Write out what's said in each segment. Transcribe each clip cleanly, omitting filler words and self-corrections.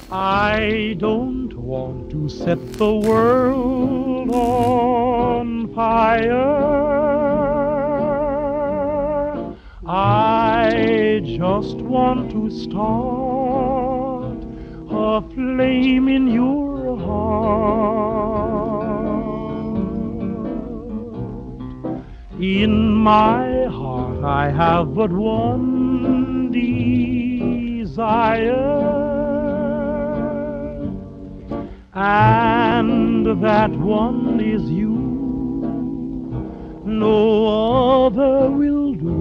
I don't want to set the world on fire. I just want to start a flame in your heart. In my heart I have but one desire, and that one is you. No other will do.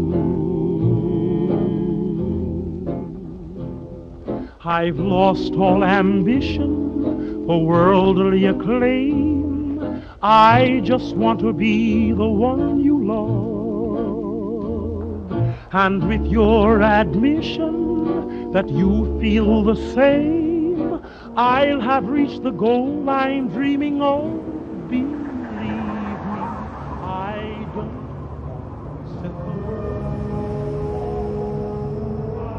I've lost all ambition for worldly acclaim. I just want to be the one you love. And with your admission that you feel the same, I'll have reached the goal I'm dreaming of. Believe me, I don't want to set the world on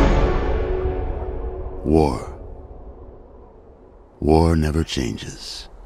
War. War never changes.